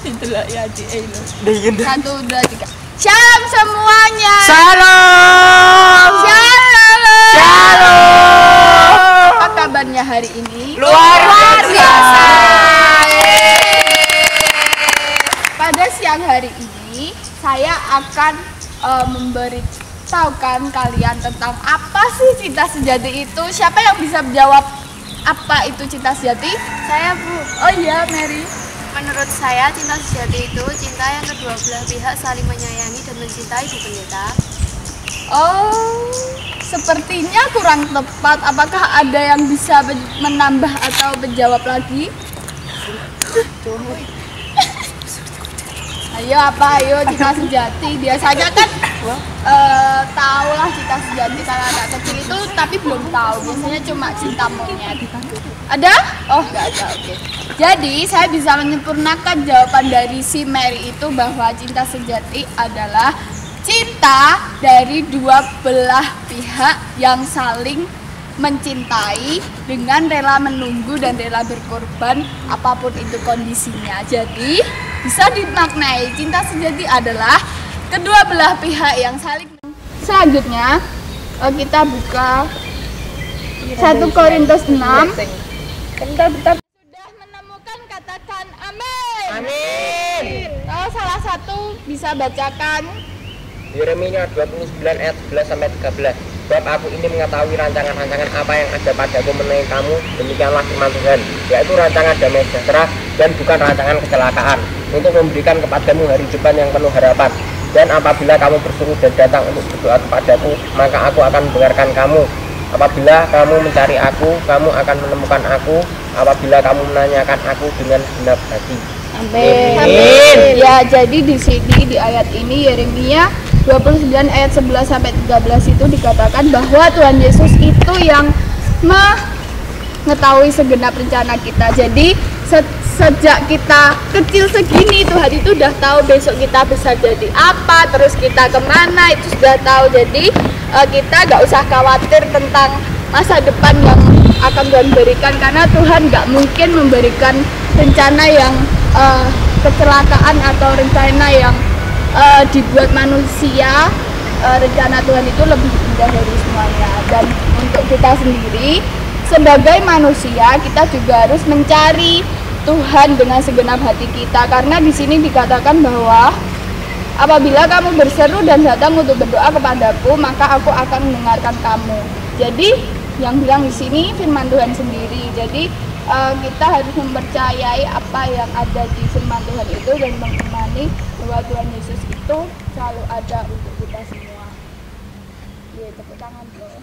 Itulah ya di Elo. 1, 2, 3. Shalom semuanya. Shalom. Shalom. Shalom. Apa kabarnya hari ini? Luar biasa. Pada siang hari ini saya akan memberitahukan kalian tentang apa sih cinta sejati itu. Siapa yang bisa menjawab apa itu cinta sejati? Saya, Bu. Oh iya, Mary. Menurut saya, cinta sejati itu cinta yang kedua belah pihak saling menyayangi dan mencintai, Bu Pendeta. Oh, sepertinya kurang tepat. Apakah ada yang bisa menambah atau menjawab lagi? Ayo apa? Ayo cinta sejati. Biasanya kan tahulah cinta sejati kalau anak kecil itu, tapi belum tahu. Biasanya cuma cinta monyet. Ada? Oh, nggak ada. Oke. Jadi saya bisa menyempurnakan jawaban dari si Mary itu bahwa cinta sejati adalah cinta dari dua belah pihak yang saling mencintai dengan rela menunggu dan rela berkorban apapun itu kondisinya. Jadi bisa dimaknai cinta sejati adalah kedua belah pihak yang saling. Selanjutnya kita buka 1 Korintus 6. Bentar. Sudah menemukan, katakan amin. Amin. Kalau salah satu bisa bacakan. Yeremia 29 ayat 11 sampai 13. Sebab aku ini mengetahui rancangan-rancangan apa yang ada padaku mengenai kamu, demikianlah firman Tuhan, yaitu rancangan damai sejahtera dan bukan rancangan kecelakaan, untuk memberikan kepadamu hari depan yang penuh harapan. Dan apabila kamu berseru dan datang untuk berdoa kepadaku, maka aku akan mendengarkan kamu. Apabila kamu mencari aku, kamu akan menemukan aku. Apabila kamu menanyakan aku dengan genap hati. Amin. Amin. Ya, jadi di sini di ayat ini Yeremia 29 ayat 11 sampai 13 itu dikatakan bahwa Tuhan Yesus itu yang mengetahui segenap rencana kita. Jadi sejak kita kecil segini Tuhan itu udah tahu besok kita bisa jadi apa, terus kita kemana itu sudah tahu. Jadi kita nggak usah khawatir tentang masa depan yang akan Tuhan berikan, karena Tuhan nggak mungkin memberikan rencana yang kecelakaan atau rencana yang dibuat manusia. Rencana Tuhan itu lebih indah dari semuanya. Dan untuk kita sendiri sebagai manusia, kita juga harus mencari Tuhan dengan segenap hati kita, karena di sini dikatakan bahwa apabila kamu berseru dan datang untuk berdoa kepadaku, maka aku akan mendengarkan kamu. Jadi yang bilang di sini firman Tuhan sendiri. Jadi kita harus mempercayai apa yang ada di firman Tuhan itu dan mengimani bahwa Tuhan Yesus itu selalu ada untuk kita semua. Ya, tepuk tangan bro.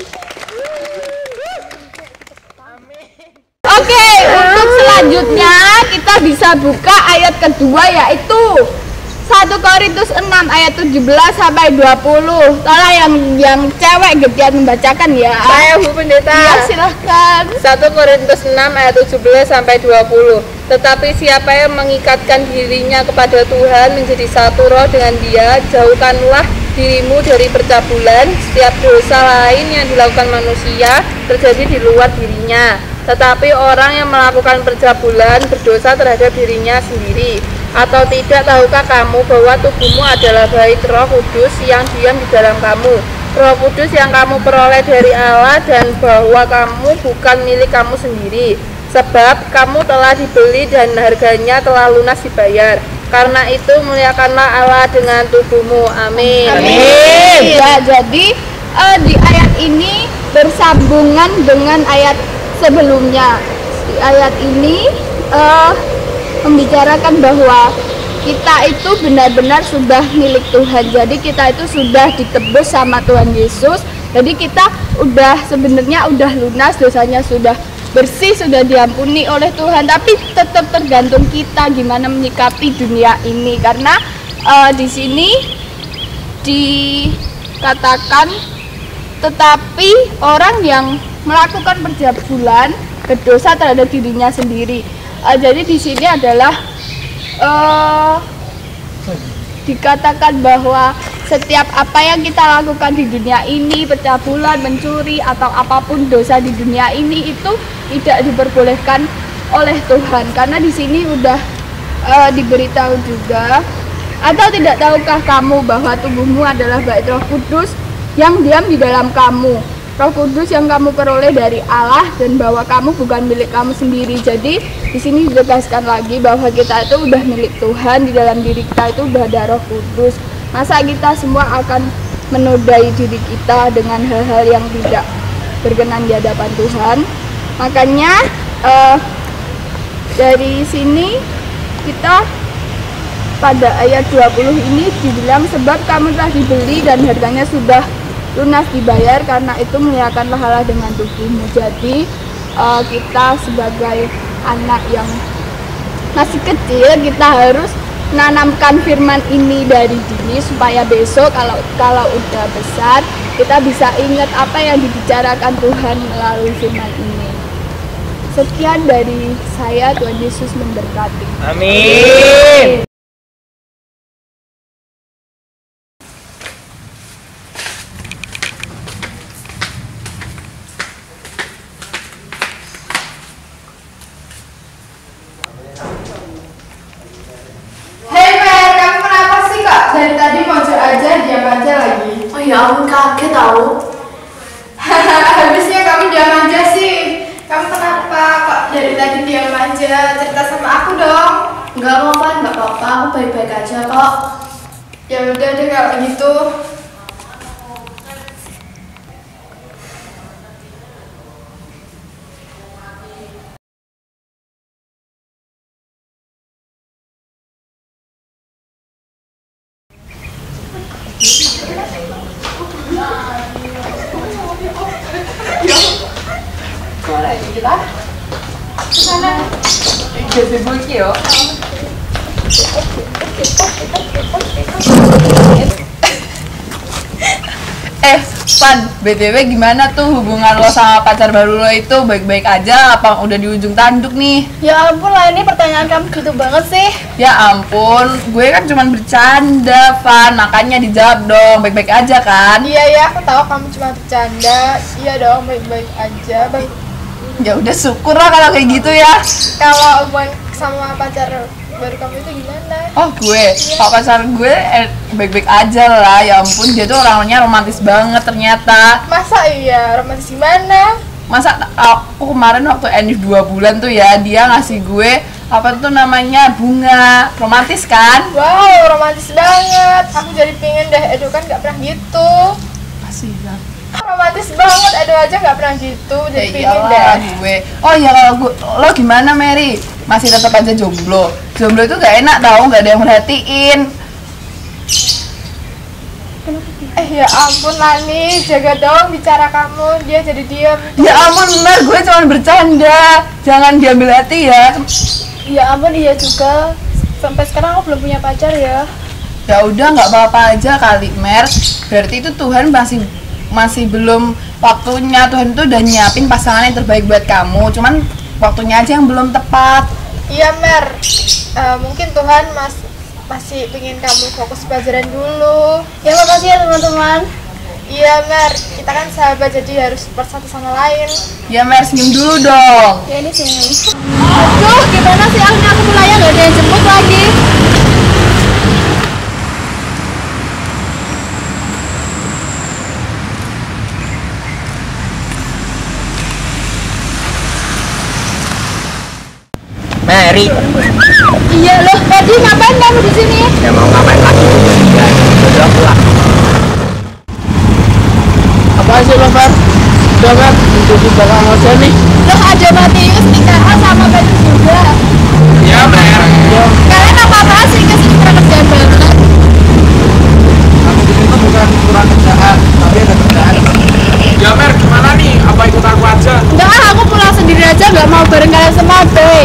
Oke, untuk selanjutnya kita bisa buka ayat kedua, yaitu 1 Korintus 6 ayat 17 sampai 20. Tolong yang cewek gedean membacakan ya. Saya, Bu Pendeta. Ya, silahkan. 1 Korintus 6 ayat 17 sampai 20. Tetapi siapa yang mengikatkan dirinya kepada Tuhan menjadi satu roh dengan Dia, jauhkanlah dirimu dari percabulan. Setiap dosa lain yang dilakukan manusia terjadi di luar dirinya, tetapi orang yang melakukan percabulan berdosa terhadap dirinya sendiri. Atau tidak tahukah kamu bahwa tubuhmu adalah bait Roh Kudus yang diam di dalam kamu, Roh Kudus yang kamu peroleh dari Allah, dan bahwa kamu bukan milik kamu sendiri, sebab kamu telah dibeli dan harganya telah lunas dibayar. Karena itu muliakanlah Allah dengan tubuhmu. Amin. Amin. Ya, jadi di ayat ini bersambungan dengan ayat sebelumnya. Di ayat ini membicarakan bahwa kita itu benar-benar sudah milik Tuhan. Jadi kita itu sudah ditebus sama Tuhan Yesus. Jadi kita sebenarnya udah lunas, dosanya sudah bersih, sudah diampuni oleh Tuhan. Tapi tetap tergantung kita gimana menyikapi dunia ini. Karena di sini dikatakan tetapi orang yang melakukan percabulan berdosa terhadap dirinya sendiri. Jadi di sini adalah dikatakan bahwa setiap apa yang kita lakukan di dunia ini, percabulan, mencuri atau apapun dosa di dunia ini itu tidak diperbolehkan oleh Tuhan, karena di sini udah diberitahu juga, atau tidak tahukah kamu bahwa tubuhmu adalah bait Roh Kudus yang diam di dalam kamu, Roh Kudus yang kamu peroleh dari Allah, dan bahwa kamu bukan milik kamu sendiri. Jadi di sini ditegaskan lagi bahwa kita itu udah milik Tuhan, di dalam diri kita itu udah ada Roh Kudus. Masa kita semua akan menodai diri kita dengan hal-hal yang tidak berkenan di hadapan Tuhan? Makanya dari sini kita pada ayat 20 ini dibilang, sebab kamu telah dibeli dan harganya sudah lunas dibayar, karena itu muliakanlah Allah dengan tubuhmu. Jadi kita sebagai anak yang masih kecil, kita harus menanamkan firman ini dari dini, supaya besok kalau udah besar kita bisa ingat apa yang dibicarakan Tuhan melalui firman ini. Sekian dari saya, Tuhan Yesus memberkati. Amin. Hei Mer, kamu kenapa sih kak? Dari tadi mojok aja, diam aja lagi. Oh ya ampun, kaget tahu. Habisnya kamu diam aja sih. Kamu kenapa kok dari tadi diam aja? Cerita sama aku dong. Enggak apa-apa, aku baik-baik aja kok. Ya udah deh kalau gitu. Pan, BTW gimana tuh hubungan lo sama pacar baru lo itu? Baik-baik aja apa udah di ujung tanduk nih? Ya ampun lah, ini pertanyaan kamu gitu banget sih. Ya ampun, gue kan cuman bercanda, Van. Makanya dijawab dong, baik-baik aja kan? Iya ya, aku tahu kamu cuma bercanda. Iya dong, baik-baik aja. Ya udah syukur lah kalau kayak gitu ya. Kalau hubungan sama pacar baru kamu itu gimana? Oh gue, kalau pacar gue baik-baik aja lah. Ya ampun, dia tuh orangnya romantis banget ternyata. Masa iya, romantis gimana? Masa aku kemarin waktu Enif 2 bulan tuh ya, dia ngasih gue apa tuh namanya, bunga. Romantis kan? Wow, romantis banget. Aku jadi pingin deh, Edo kan gak pernah gitu. Pasti ya. Romantis banget, Edo aja gak pernah gitu. Jadi pingin iyalah deh. gue. Oh ya, kalau gue, lo gimana Mary? Masih tetap aja jomblo? Jomblo itu gak enak tau, gak ada yang merhatiin. Ya ampun Lani, jaga dong bicara kamu, dia jadi diam. Ya ampun Mer, gue cuma bercanda. Jangan diambil hati ya. Ya ampun, iya juga. Sampai sekarang aku belum punya pacar ya. Ya udah, nggak apa-apa aja kali Mer. Berarti itu Tuhan masih belum waktunya. Tuhan tuh udah nyiapin pasangan yang terbaik buat kamu. Cuman waktunya aja yang belum tepat. Iya Mer, mungkin Tuhan masih pengen kamu fokus pelajaran dulu. Ya makasih ya teman-teman. Iya Mer, kita kan sahabat jadi harus support satu sama lain. Ya Mer, senyum dulu dong. Ya ini sih. Aduh, gimana sih akhirnya aku pulangnya gak ada yang jemput lagi. Mary, Iya loh, tadi ngapain kamu di sini? ya mau ngapain lagi? Ya, udah pulang. Apa sih lo, Fer? Udah, Fer, untuk di belakang aja nih. Loh, ada Matius, Ika sama Petrus juga. Ya, Mer. Kalian apa-apa sih kesini kerjaan banget? Aku kesini tuh bukan kurang kerjaan, tapi ada kerjaan. Ya, Mer, gimana nih? Apa ikut aku aja? Enggak, aku pulang sendiri aja, nggak mau bareng kalian semua, Boy.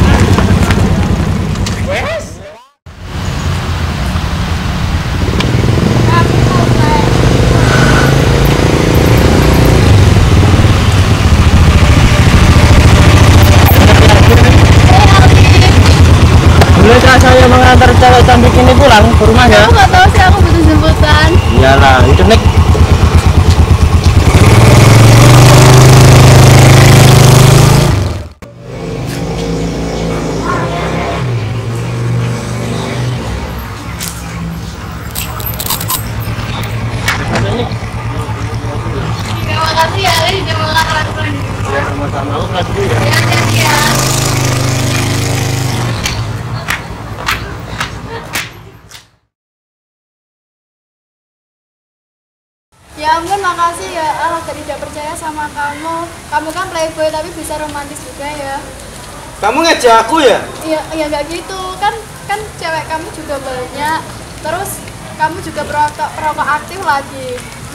Bolehkah saya mengantar cewek cantik ini pulang ke rumahnya? Aku nggak tahu sih, aku butuh jemputan. Iyalah, itu nih. Makasih ya, Ali, udah mau pelan-pelan. Ya, sama-sama. Aku kelas dulu ya. Ya, hati-hati ya. Ya ampun, makasih ya Al, tadi tidak percaya sama kamu. Kamu kan playboy tapi bisa romantis juga ya. Kamu ngejek aku ya? Iya, ya nggak gitu. Kan cewek kamu juga banyak. Terus kamu juga perokok aktif lagi.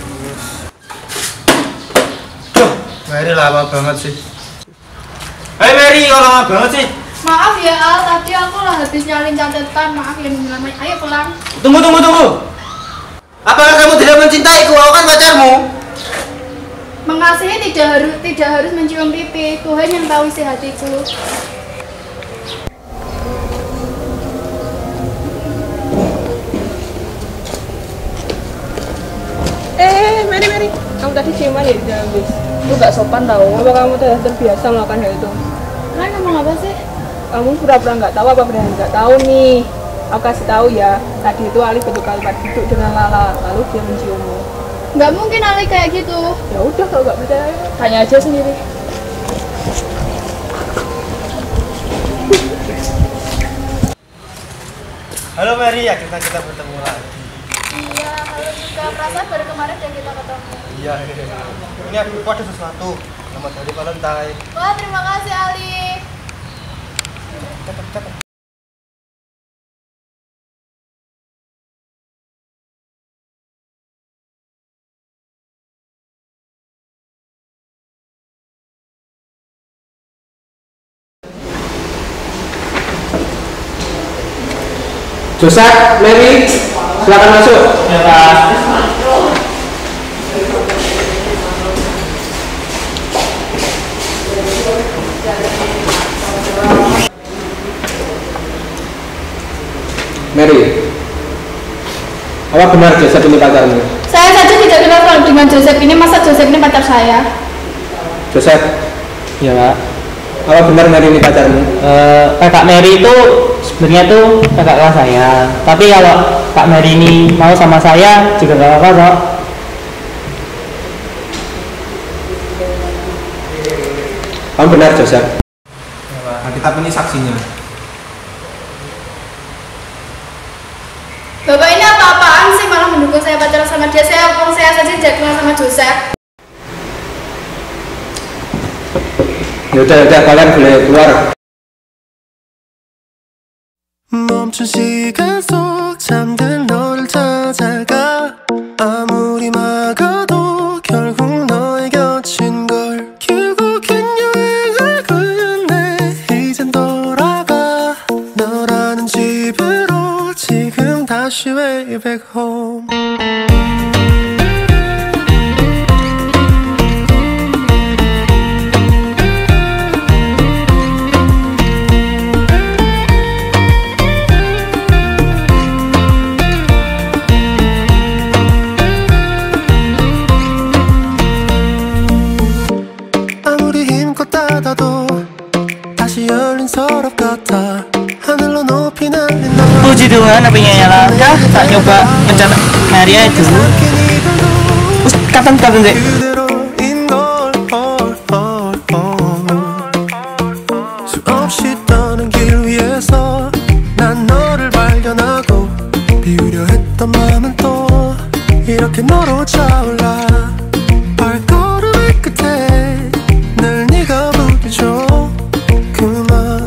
Mary lama banget sih. Hei Mary, kok lama banget sih? Maaf ya Al, tadi aku lah habis nyalin catatan. Maaf ya nunggu lama. Ayo pulang. Tunggu. Apakah kamu tidak mencintaiku? Aku kan pacarmu. Mengasihi tidak harus mencium pipi. Tuhan yang tahu isi hatiku. Mary, kamu tadi ciuman ya di dalam bis? Itu gak sopan tau. Apa kamu sudah terbiasa melakukan hal itu? Kalian ngomong apa sih? Kamu pura-pura nggak tahu apa benar nggak tahu nih? Aku kasih tahu ya. Tadi itu Ali betul kalimat duduk dengan Lala, lalu dia menciummu. Nggak mungkin Ali kayak gitu. Ya udah kalau nggak percaya, tanya aja sendiri. Halo Mary, akhirnya kita bertemu lagi. Iya, halo juga. Perasaan baru kemarin yang kita ketemu. Iya. Ini aku ada sesuatu. Selamat hari Valentine. Wah, terima kasih Ali. Cepet. Joseph, Mary, silakan masuk. Ya, Pak. Mary, apa benar Joseph ini pacarmu? Saya saja tidak kenal dengan Joseph ini. Masa Joseph ini pacar saya? Joseph, Ya, Pak. apa benar Mary ini pacarmu? Kakak Mary itu sebenarnya tuh kakak kelas saya. Tapi kalau Kak Mary ini mau sama saya juga gak apa-apa kok. Kamu benar Joseph? Nah, kita ini saksinya. Bapak ini apa-apaan sih malah mendukung saya pacaran sama dia? Saya saja tidak kenal sama Joseph. Yaudah, kalian boleh keluar. 멈춘 시간 속 잠든 너를 찾아가 아무리 막아도 결국 너의 곁인 걸 결국엔 여행을 끝내 이젠 돌아가 너라는 집으로 지금 다시 way back home Puji Tuhan apinya nyala. Ya, tak coba pencet Mary aja dulu. Kapan deh? 수없이 떠는 길 위에서 난 너를 발견하고 비우려 했던 마음은 또 이렇게 너로 차올라 발걸음의 끝에 늘 네가 부딪혀 그만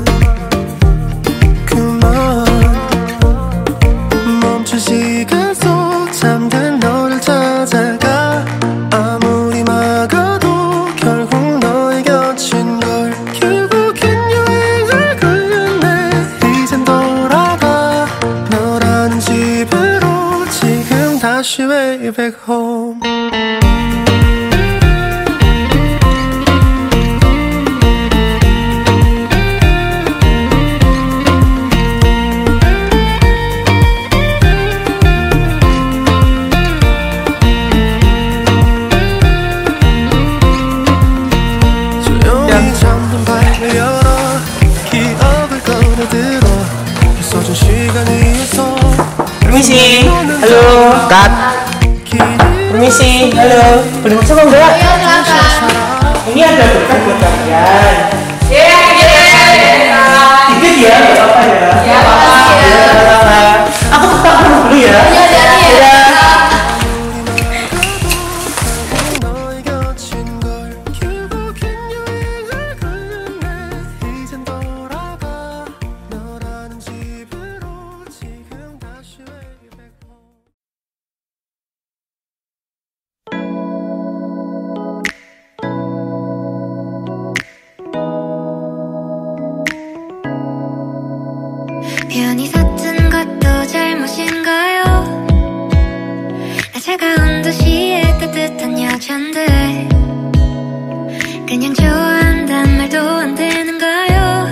멈춘 시간 속 잠든 너를 찾아가 아무리 막아도 결국 너의 곁인 걸 결국엔 여행을 끝내 이젠 돌아가 너라는 집으로 지금 다시 way back home Permisi, halo, Kat. Permisi, halo. Boleh masuk enggak? Ayo silakan. ini ada berkah buat kalian. Iya. Dikit ya, nggak apa-apa ya. Ya, makasih ya. Sama-sama. Aku tetap dulu ya. Iya, Dadah. 너의 곁인 걸 결국엔 여행을 끝내 이젠 돌아가 너라는 집으로 지금 다시 way back home. 편히 섰던 것도 잘못인가요? 나 차가운 도시의 따뜻한 여잔데 그냥 좋아한단 말도 안 되는가요?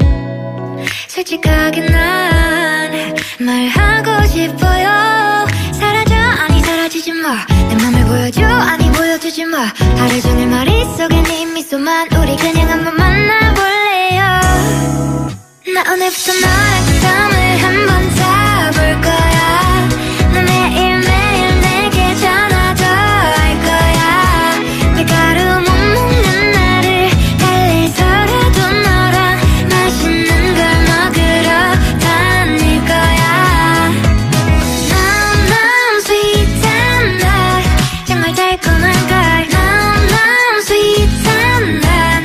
솔직하게 난 말하고 싶어요. 사라져 아니 사라지지 마. 내 맘을 보여줘 아니 보여주지 마. 하루 종일 머릿속에 네 미소만 우리 그냥 한번 만나볼래요. 나 오늘부터 너랑 땀을 한번 타볼 거야. 너 매일매일 내게 전화도 할 거야. 밀가루 못 먹는 나를 달래서라도 너랑 맛있는 걸 먹으러 다닐 거야. 너무 sweet한 날 정말 달콤한 걸 너무 sweet한 날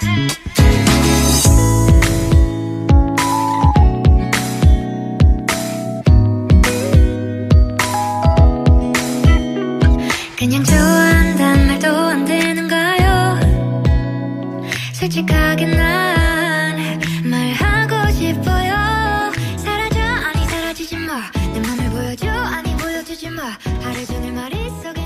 그냥 좋아한단 말도 안 되는가요? 솔직하게 난 말하고 싶어요. 사라져 아니 사라지지 마. 내 맘을 보여줘 아니 보여주지 마. 하루 종일 머릿속에